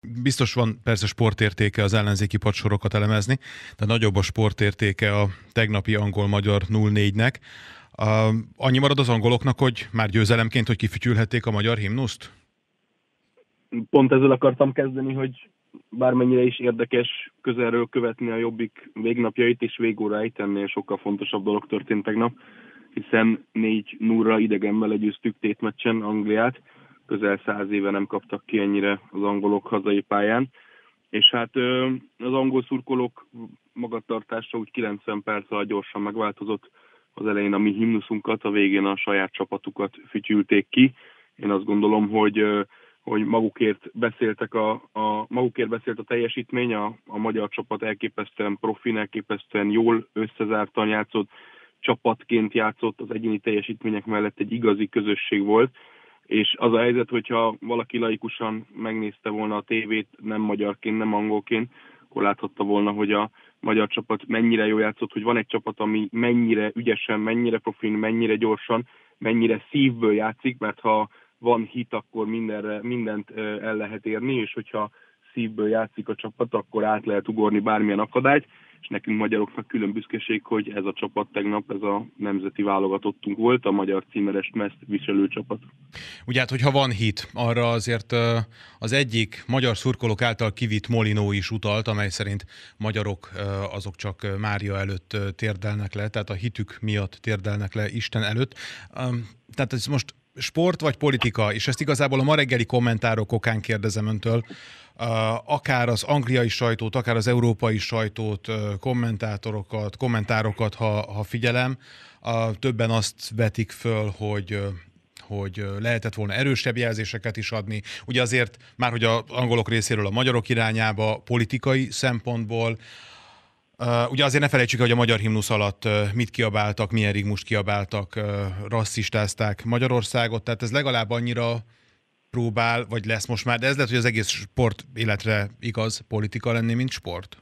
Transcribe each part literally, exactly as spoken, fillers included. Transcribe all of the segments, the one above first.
Biztos van persze sportértéke az ellenzéki padsorokat elemezni, de nagyobb a sportértéke a tegnapi angol-magyar nulla négynek. Uh, annyi marad az angoloknak, hogy már győzelemként, hogy kifütyülhették a magyar himnuszt? Pont ezzel akartam kezdeni, hogy bármennyire is érdekes közelről követni a Jobbik végnapjait és végóráit, ennél sokkal fontosabb dolog történt tegnap, hiszen négy nullra idegenben legyőztük tétmeccsen Angliát, közel száz éve nem kaptak ki ennyire az angolok hazai pályán, és hát az angol szurkolók magatartása úgy kilencven perc alatt gyorsan megváltozott. Az elején a mi himnuszunkat, a végén a saját csapatukat fütyülték ki. Én azt gondolom, hogy, hogy magukért beszéltek a, a, magukért beszélt a teljesítmény, a, a magyar csapat elképesztően profin, elképesztően jól összezártan játszott, csapatként játszott, az egyéni teljesítmények mellett egy igazi közösség volt, és az a helyzet, hogyha valaki laikusan megnézte volna a tévét, nem magyarként, nem angolként, akkor láthatta volna, hogy a magyar csapat mennyire jól játszott, hogy van egy csapat, ami mennyire ügyesen, mennyire profin, mennyire gyorsan, mennyire szívből játszik, mert ha van hit, akkor mindenre, mindent el lehet érni, és hogyha szívből játszik a csapat, akkor át lehet ugorni bármilyen akadályt, és nekünk magyaroknak külön büszkeség, hogy ez a csapat tegnap, ez a nemzeti válogatottunk volt, a magyar címeres mezt viselő csapat. Ugye hát, hogyha van hit, arra azért az egyik magyar szurkolók által kivitt Molinó is utalt, amely szerint magyarok azok csak Mária előtt térdelnek le, tehát a hitük miatt térdelnek le Isten előtt. Tehát ez most sport vagy politika, és ezt igazából a ma reggeli kommentárok okán kérdezem öntől, akár az angliai sajtót, akár az európai sajtót, kommentátorokat, kommentárokat, ha, ha figyelem, többen azt vetik föl, hogy hogy lehetett volna erősebb jelzéseket is adni. Ugye azért, már hogy az angolok részéről a magyarok irányába politikai szempontból, Uh, ugye azért ne felejtsük, hogy a magyar himnusz alatt uh, mit kiabáltak, milyen rigmust kiabáltak, uh, rasszistázták Magyarországot, tehát ez legalább annyira próbál, vagy lesz most már, de ez lehet, hogy az egész sport életre igaz politika lenni, mint sport.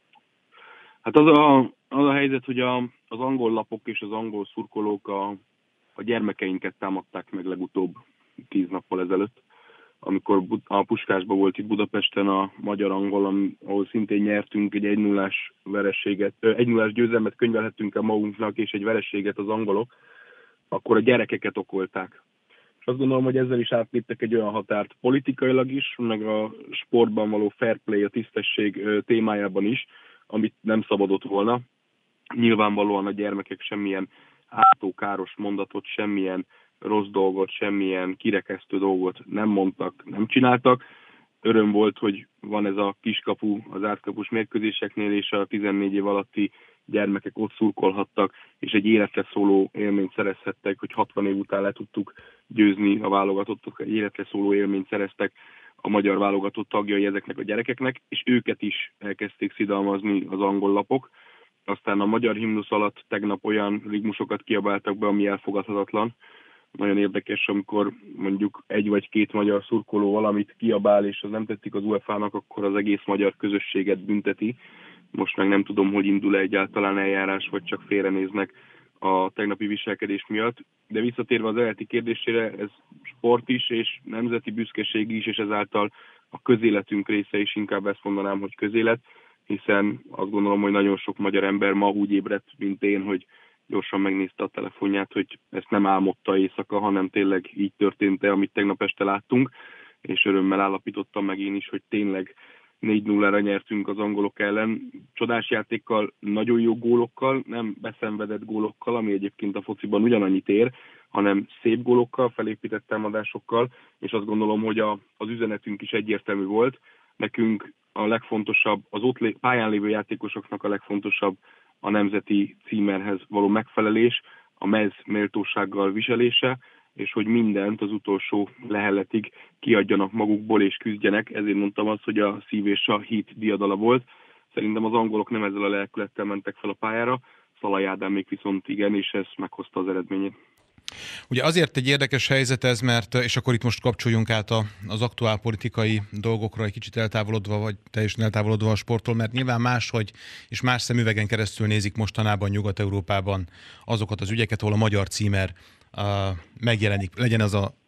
Hát az a, az a helyzet, hogy a, az angol lapok és az angol szurkolók a, a gyermekeinket támadták meg legutóbb tíz nappal ezelőtt, amikor a Puskásban volt itt Budapesten a magyar-angol, ahol szintén nyertünk egy egy nullás vereséget, egy nullás győzelmet könyvelhettünk el magunknak, és egy vereséget az angolok, akkor a gyerekeket okolták. És azt gondolom, hogy ezzel is átléptek egy olyan határt politikailag is, meg a sportban való fair play, a tisztesség témájában is, amit nem szabadott volna. Nyilvánvalóan a gyermekek semmilyen ártókáros mondatot, semmilyen rossz dolgot, semmilyen kirekesztő dolgot nem mondtak, nem csináltak. Öröm volt, hogy van ez a kiskapu az átkapus mérkőzéseknél, és a tizennégy év alatti gyermekek ott szurkolhattak, és egy életre szóló élményt szerezhettek, hogy hatvan év után le tudtuk győzni a válogatottok, egy életre szóló élményt szereztek a magyar válogatott tagjai ezeknek a gyerekeknek, és őket is elkezdték szidalmazni az angol lapok. Aztán a magyar himnusz alatt tegnap olyan rigmusokat kiabáltak be, ami elfogadhatatlan. Nagyon érdekes, amikor mondjuk egy vagy két magyar szurkoló valamit kiabál, és az nem tetszik az u e fának, akkor az egész magyar közösséget bünteti. Most meg nem tudom, hogy indul-e egyáltalán eljárás, vagy csak félrenéznek a tegnapi viselkedés miatt. De visszatérve az eredeti kérdésére, ez sport is, és nemzeti büszkeség is, és ezáltal a közéletünk része is, inkább ezt mondanám, hogy közélet, hiszen azt gondolom, hogy nagyon sok magyar ember ma úgy ébredt, mint én, hogy gyorsan megnézte a telefonját, hogy ezt nem álmodta éjszaka, hanem tényleg így történt-e, amit tegnap este láttunk, és örömmel állapítottam meg én is, hogy tényleg négy nullára nyertünk az angolok ellen, csodás játékkal, nagyon jó gólokkal, nem beszenvedett gólokkal, ami egyébként a fociban ugyanannyit ér, hanem szép gólokkal, felépített támadásokkal, és azt gondolom, hogy a, az üzenetünk is egyértelmű volt. Nekünk a legfontosabb, az ott lé, pályán lévő játékosoknak a legfontosabb a nemzeti címerhez való megfelelés, a mez méltósággal viselése, és hogy mindent az utolsó lehelletig kiadjanak magukból és küzdjenek. Ezért mondtam azt, hogy a szív és a hit diadala volt. Szerintem az angolok nem ezzel a lelkülettel mentek fel a pályára, Szalai Ádámék viszont igen, és ez meghozta az eredményét. Ugye azért egy érdekes helyzet ez, mert, és akkor itt most kapcsoljunk át a, az aktuál politikai dolgokra, egy kicsit eltávolodva, vagy teljesen eltávolodva a sporttól, mert nyilván máshogy és más szemüvegen keresztül nézik mostanában Nyugat-Európában azokat az ügyeket, ahol a magyar címer uh, megjelenik, legyen az a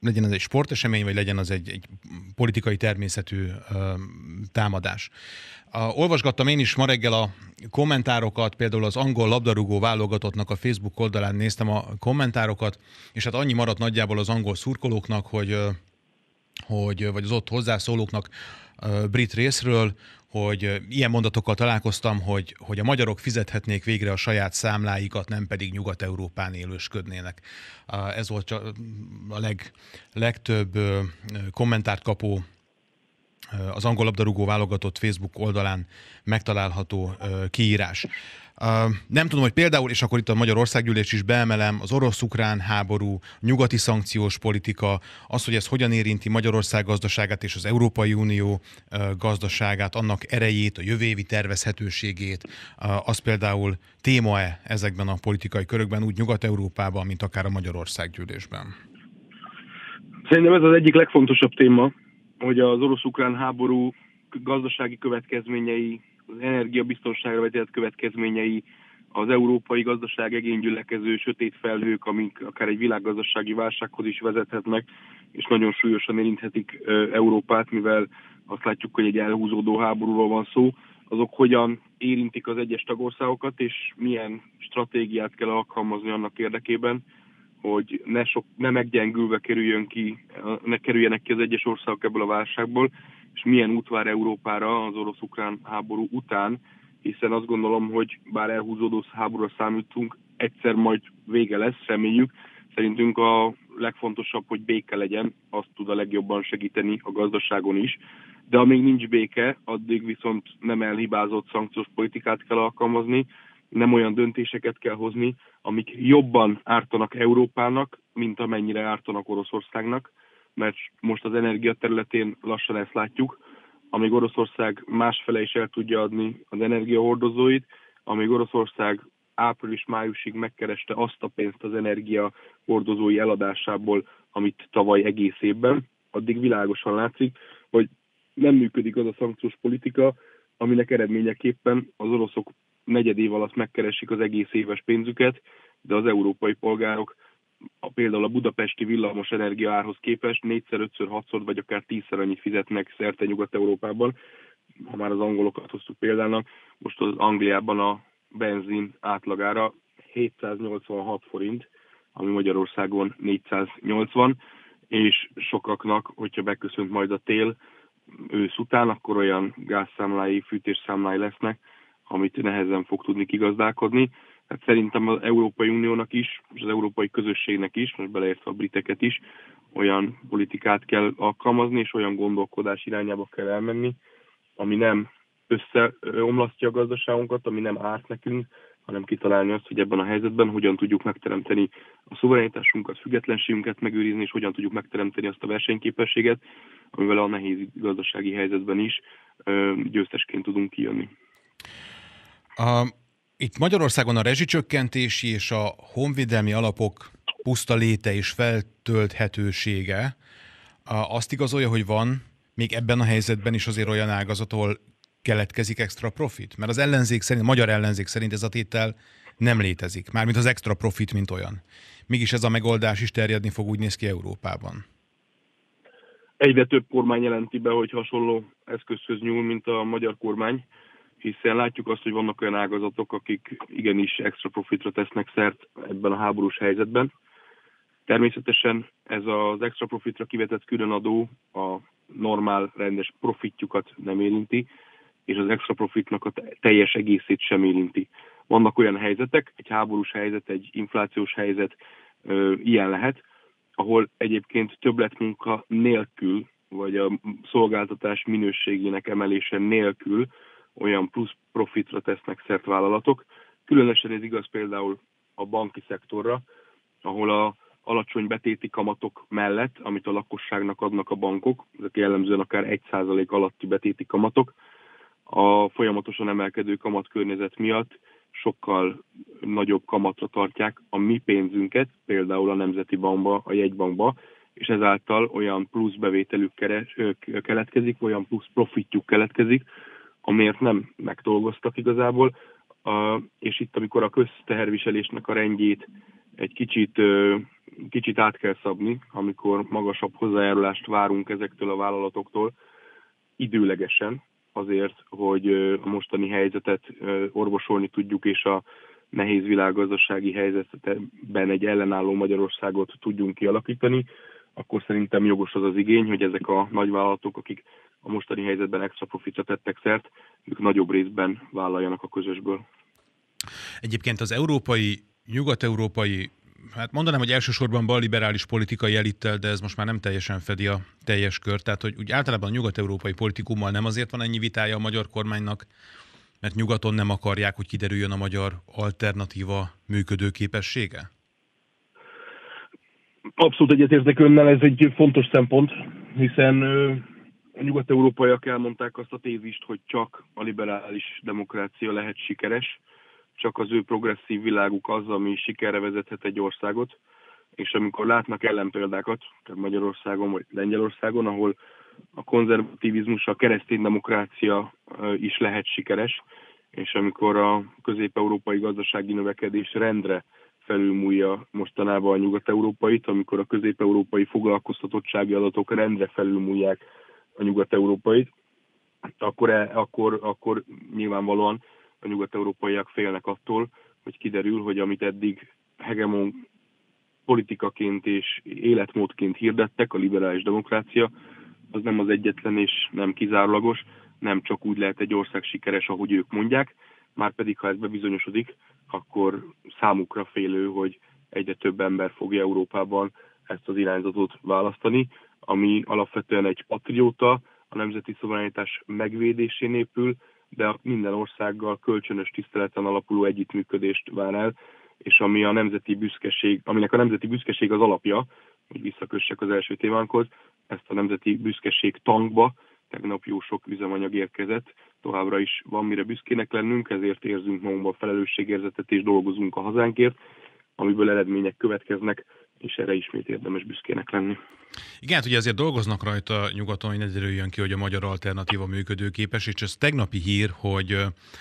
legyen ez egy sportesemény, vagy legyen az egy, egy politikai természetű ö, támadás. Uh, olvasgattam én is ma reggel a kommentárokat, például az angol labdarúgó válogatottnak a Facebook oldalán néztem a kommentárokat, és hát annyi maradt nagyjából az angol szurkolóknak, hogy, hogy vagy az ott hozzászólóknak uh, brit részről, hogy ilyen mondatokkal találkoztam, hogy, hogy a magyarok fizethetnék végre a saját számláikat, nem pedig Nyugat-Európán élősködnének. Uh, ez volt a leg, legtöbb uh, kommentárt kapó az angol labdarúgó válogatott Facebook oldalán megtalálható kiírás. Nem tudom, hogy például, és akkor itt a Magyar Országgyűlés is beemelem, az orosz-ukrán háború, nyugati szankciós politika, az, hogy ez hogyan érinti Magyarország gazdaságát és az Európai Unió gazdaságát, annak erejét, a jövő évi tervezhetőségét, az például téma-e ezekben a politikai körökben, úgy Nyugat-Európában, mint akár a Magyar Országgyűlésben? Szerintem ez az egyik legfontosabb téma, hogy az orosz-ukrán háború gazdasági következményei, az energiabiztonságra vetett következményei, az európai gazdaság egén gyülekező sötét felhők, amik akár egy világgazdasági válsághoz is vezethetnek, és nagyon súlyosan érinthetik Európát, mivel azt látjuk, hogy egy elhúzódó háborúról van szó, azok hogyan érintik az egyes tagországokat, és milyen stratégiát kell alkalmazni annak érdekében, hogy ne, sok, ne meggyengülve kerüljön ki, ne kerüljenek ki az egyes országok ebből a válságból, és milyen út vár Európára az orosz-ukrán háború után, hiszen azt gondolom, hogy bár elhúzódó háborúra számítunk, egyszer majd vége lesz, reméljük. Szerintünk a legfontosabb, hogy béke legyen, azt tud a legjobban segíteni a gazdaságon is. De amíg nincs béke, addig viszont nem elhibázott szankciós politikát kell alkalmazni, nem olyan döntéseket kell hozni, amik jobban ártanak Európának, mint amennyire ártanak Oroszországnak, mert most az energia területén lassan ezt látjuk, amíg Oroszország másfele is el tudja adni az energiahordozóit, amíg Oroszország április-májusig megkereste azt a pénzt az energiahordozói eladásából, amit tavaly egész évben, addig világosan látszik, hogy nem működik az a szankciós politika, aminek eredményeképpen az oroszok negyed év alatt megkeresik az egész éves pénzüket, de az európai polgárok a, például a budapesti villamos energia árhoz képest négyszer, ötször, hatszor vagy akár tízszer annyit fizetnek szerte Nyugat-Európában. Ha már az angolokat hoztuk példának, most az Angliában a benzin átlagára hétszáznyolcvanhat forint, ami Magyarországon négyszáznyolcvan, és sokaknak, hogyha beköszönt majd a tél ősz után, akkor olyan gázszámlái, fűtésszámlái lesznek, amit nehezen fog tudni kigazdálkodni. Hát szerintem az Európai Uniónak is, és az európai közösségnek is, most beleértve a briteket is, olyan politikát kell alkalmazni, és olyan gondolkodás irányába kell elmenni, ami nem összeomlasztja a gazdaságunkat, ami nem árt nekünk, hanem kitalálni azt, hogy ebben a helyzetben hogyan tudjuk megteremteni a szuverenitásunkat, függetlenségünket megőrizni, és hogyan tudjuk megteremteni azt a versenyképességet, amivel a nehéz gazdasági helyzetben is győztesként tudunk kijönni. A, itt Magyarországon a rezsicsökkentési és a honvédelmi alapok puszta léte és feltölthetősége azt igazolja, hogy van még ebben a helyzetben is azért olyan ágazat, ahol keletkezik extra profit? Mert az ellenzék szerint, a magyar ellenzék szerint ez a tétel nem létezik, mármint az extra profit, mint olyan. Mégis ez a megoldás is terjedni fog, úgy néz ki Európában. Egyre több kormány jelenti be, hogy hasonló eszközhöz nyúl, mint a magyar kormány, hiszen látjuk azt, hogy vannak olyan ágazatok, akik igenis extra profitra tesznek szert ebben a háborús helyzetben. Természetesen ez az extra profitra kivetett különadó a normál, rendes profitjukat nem érinti, és az extra profitnak a teljes egészét sem érinti. Vannak olyan helyzetek, egy háborús helyzet, egy inflációs helyzet ö, ilyen lehet, ahol egyébként többletmunka nélkül, vagy a szolgáltatás minőségének emelése nélkül olyan plusz profitra tesznek szert vállalatok. Különösen ez igaz például a banki szektorra, ahol a alacsony betéti kamatok mellett, amit a lakosságnak adnak a bankok, ezek jellemzően akár egy százalék alatti betéti kamatok, a folyamatosan emelkedő kamatkörnyezet miatt sokkal nagyobb kamatra tartják a mi pénzünket, például a Nemzeti Bankba, a jegybankba, és ezáltal olyan plusz bevételük keletkezik, olyan plusz profitjuk keletkezik, amiért nem megdolgoztak igazából, és itt amikor a közteherviselésnek a rendjét egy kicsit, kicsit át kell szabni, amikor magasabb hozzájárulást várunk ezektől a vállalatoktól időlegesen, azért, hogy a mostani helyzetet orvosolni tudjuk, és a nehéz világgazdasági helyzetben egy ellenálló Magyarországot tudjunk kialakítani, akkor szerintem jogos az az igény, hogy ezek a nagyvállalatok, akik a mostani helyzetben extra profitra tettek szert, ők nagyobb részben vállaljanak a közösből. Egyébként az európai, nyugat-európai, hát mondanám, hogy elsősorban balliberális politikai elittel, de ez most már nem teljesen fedi a teljes kört. Tehát, hogy úgy általában a nyugat-európai politikummal nem azért van ennyi vitája a magyar kormánynak, mert nyugaton nem akarják, hogy kiderüljön a magyar alternatíva működőképessége? Abszolút egyetértek önnel, ez egy fontos szempont, hiszen a nyugat-európaiak elmondták azt a tézist, hogy csak a liberális demokrácia lehet sikeres, csak az ő progresszív világuk az, ami sikerre vezethet egy országot, és amikor látnak ellenpéldákat, tehát Magyarországon vagy Lengyelországon, ahol a konzervativizmus, a keresztény demokrácia is lehet sikeres, és amikor a közép-európai gazdasági növekedés rendre felülmúlja mostanában a nyugat-európait, amikor a közép-európai foglalkoztatottsági adatok rendre felülmúlják a nyugat-európait, akkor, akkor, akkor nyilvánvalóan a nyugat-európaiak félnek attól, hogy kiderül, hogy amit eddig hegemon politikaként és életmódként hirdettek, a liberális demokrácia, az nem az egyetlen és nem kizárólagos, nem csak úgy lehet egy ország sikeres, ahogy ők mondják, márpedig ha ez bebizonyosodik, akkor számukra félő, hogy egyre több ember fogja Európában ezt az irányzatot választani, ami alapvetően egy patrióta, a nemzeti szuverenitás megvédésén épül, de minden országgal kölcsönös tiszteleten alapuló együttműködést vár el, és ami a nemzeti büszkeség, aminek a nemzeti büszkeség az alapja, hogy visszakössek az első témánkhoz, ezt a nemzeti büszkeség tankba, tegnap jó sok üzemanyag érkezett, továbbra is van mire büszkének lennünk, ezért érzünk magunkban felelősségérzetet és dolgozunk a hazánkért, amiből eredmények következnek, és erre ismét érdemes büszkének lenni. Igen, hát ugye azért dolgoznak rajta nyugaton, hogy ne derüljön ki, hogy a magyar alternatíva működőképes, és ez tegnapi hír, hogy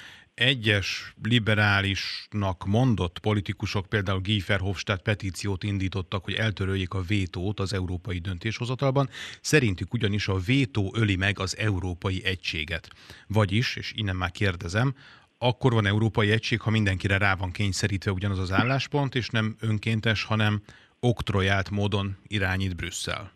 egyes liberálisnak mondott politikusok, például Guy Verhofstadt petíciót indítottak, hogy eltöröljék a vétót az európai döntéshozatalban. Szerintük ugyanis a vétó öli meg az európai egységet. Vagyis, és innen már kérdezem, akkor van európai egység, ha mindenkire rá van kényszerítve ugyanaz az álláspont, és nem önkéntes, hanem oktrojált módon irányít Brüsszel.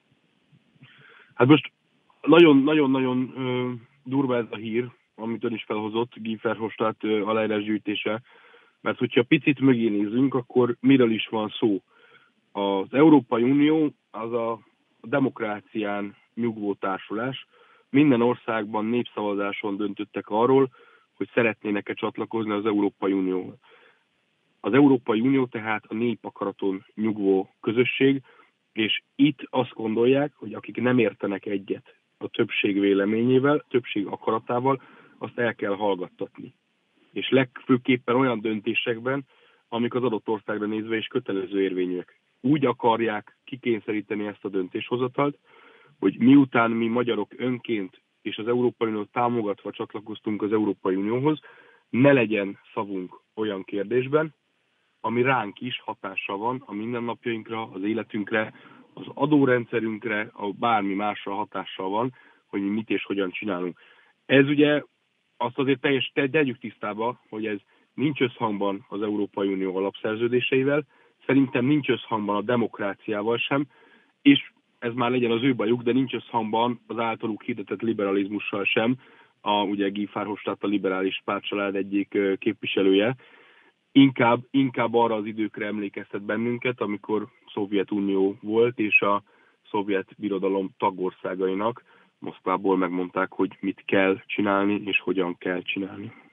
Hát most nagyon-nagyon durva ez a hír, amit ön is felhozott, Guy Verhofstadt aláírásgyűjtése, mert hogyha picit mögé nézünk, akkor miről is van szó? Az Európai Unió az a demokrácián nyugvó társulás. Minden országban népszavazáson döntöttek arról, hogy szeretnének-e csatlakozni az Európai Unióhoz. Az Európai Unió tehát a népakaraton nyugvó közösség, és itt azt gondolják, hogy akik nem értenek egyet a többség véleményével, többség akaratával, azt el kell hallgattatni. És legfőképpen olyan döntésekben, amik az adott országra nézve is kötelező érvényűek. Úgy akarják kikényszeríteni ezt a döntéshozatalt, hogy miután mi magyarok önként és az Európai Uniót támogatva csatlakoztunk az Európai Unióhoz, ne legyen szavunk olyan kérdésben, ami ránk is hatással van a mindennapjainkra, az életünkre, az adórendszerünkre, a bármi másra hatással van, hogy mi mit és hogyan csinálunk. Ez ugye azt azért teljes, tegyük tisztába, hogy ez nincs összhangban az Európai Unió alapszerződéseivel, szerintem nincs összhangban a demokráciával sem, és ez már legyen az ő bajuk, de nincs összhangban az általuk hirdetett liberalizmussal sem, a ugye Guy Verhofstadt a liberális pártcsalád egyik képviselője, inkább, inkább arra az időkre emlékeztet bennünket, amikor Szovjetunió volt, és a szovjet birodalom tagországainak Moszkvából megmondták, hogy mit kell csinálni, és hogyan kell csinálni.